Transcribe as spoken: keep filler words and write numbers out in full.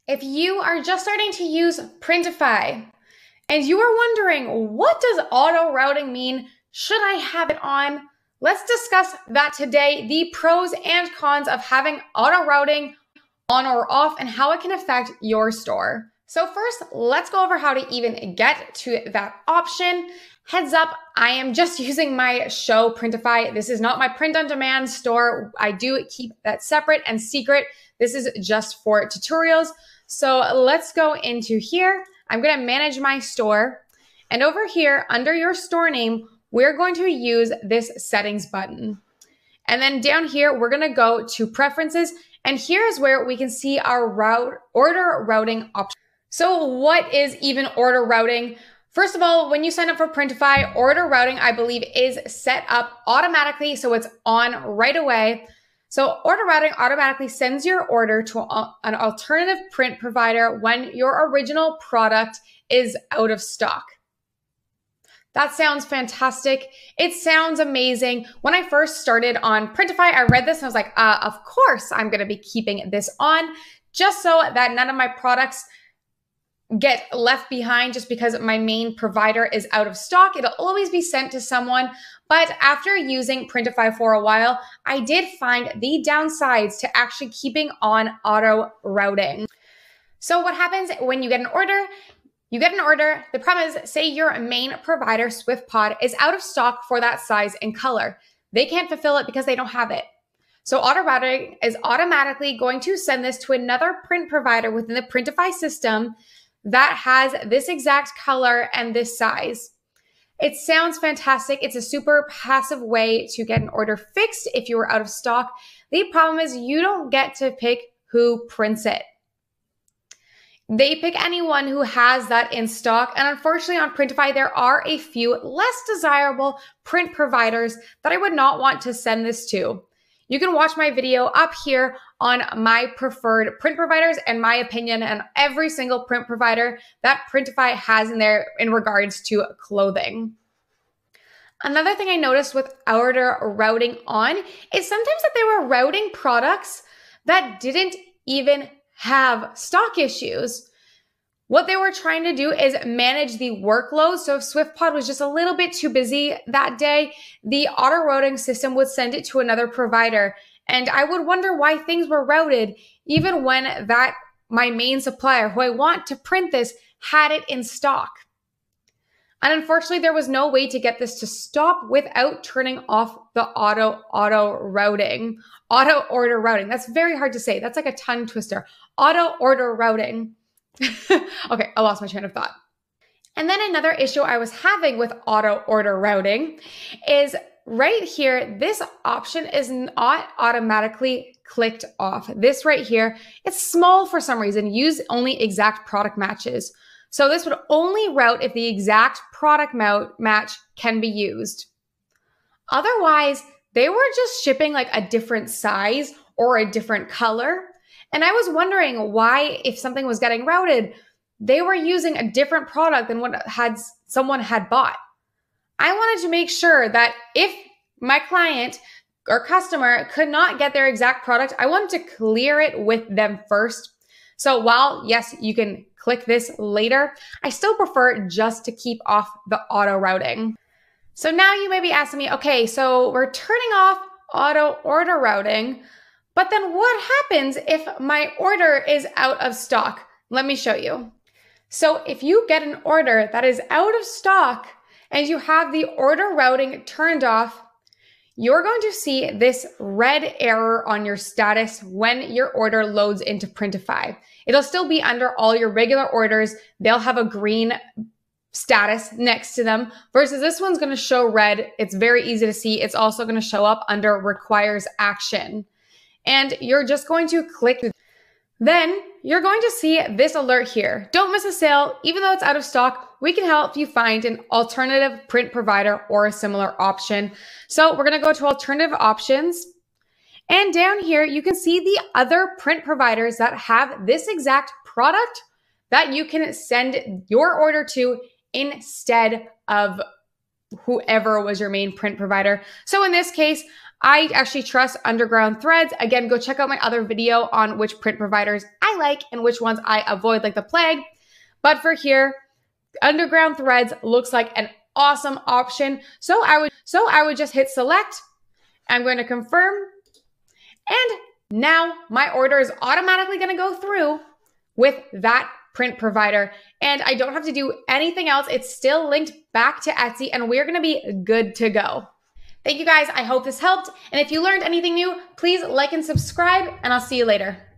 If you are just starting to use Printify and you are wondering, what does auto routing mean? Should I have it on? Let's discuss that today, the pros and cons of having auto routing on or off and how it can affect your store. So first, let's go over how to even get to that option. Heads up, I am just using my show Printify. This is not my print-on-demand store. I do keep that separate and secret. This is just for tutorials. So let's go into here. I'm going to manage my store. And over here, under your store name, we're going to use this settings button. And then down here, we're going to go to preferences. And here's where we can see our route order routing option. So what is even order routing? First of all, when you sign up for Printify, order routing, I believe, is set up automatically. So it's on right away. So order routing automatically sends your order to a, an alternative print provider when your original product is out of stock. That sounds fantastic. It sounds amazing. When I first started on Printify, I read this and I was like, uh, of course I'm going to be keeping this on just so that none of my products get left behind just because my main provider is out of stock. It'll always be sent to someone. But after using Printify for a while, I did find the downsides to actually keeping on auto routing. So what happens when you get an order? You get an order. The problem is, say your main provider, SwiftPod, is out of stock for that size and color. They can't fulfill it because they don't have it. So auto routing is automatically going to send this to another print provider within the Printify system that has this exact color and this size. It sounds fantastic. It's a super passive way to get an order fixed if you were out of stock. The problem is you don't get to pick who prints it. They pick anyone who has that in stock. And unfortunately on Printify, there are a few less desirable print providers that I would not want to send this to. You can watch my video up here on my preferred print providers and my opinion on every single print provider that Printify has in there in regards to clothing. Another thing I noticed with order routing on is sometimes that they were routing products that didn't even have stock issues. What they were trying to do is manage the workload. So if SwiftPod was just a little bit too busy that day, the auto routing system would send it to another provider. And I would wonder why things were routed, even when that my main supplier, who I want to print this, had it in stock. And unfortunately, there was no way to get this to stop without turning off the auto auto routing, auto order routing. That's very hard to say. That's like a tongue twister. Auto order routing. Okay, I lost my train of thought. And then another issue I was having with auto order routing is right here, this option is not automatically clicked off. This right here, it's small for some reason. Use only exact product matches. So this would only route if the exact product match can be used. Otherwise, they were just shipping like a different size or a different color. And I was wondering why, if something was getting routed, they were using a different product than what had someone had bought. I wanted to make sure that if my client or customer could not get their exact product, I wanted to clear it with them first. So while, yes, you can click this later, I still prefer just to keep off the auto routing. So now you may be asking me, okay, so we're turning off auto order routing, but then what happens if my order is out of stock? Let me show you. So if you get an order that is out of stock and you have the order routing turned off, you're going to see this red error on your status when your order loads into Printify. It'll still be under all your regular orders. They'll have a green status next to them versus this one's going to show red. It's very easy to see. It's also going to show up under requires action. And you're just going to click. Then you're going to see this alert here. Don't miss a sale. Even though it's out of stock, we can help you find an alternative print provider or a similar option. So we're going to go to alternative options. And down here, you can see the other print providers that have this exact product that you can send your order to instead of whoever was your main print provider. So in this case, I actually trust Underground Threads. Again, go check out my other video on which print providers I like and which ones I avoid like the plague. But for here, Underground Threads looks like an awesome option. So I would, so I would just hit select. I'm going to confirm. And now my order is automatically going to go through with that print provider. And I don't have to do anything else. It's still linked back to Etsy and we're going to be good to go. Thank you guys. I hope this helped. And if you learned anything new, please like and subscribe and I'll see you later.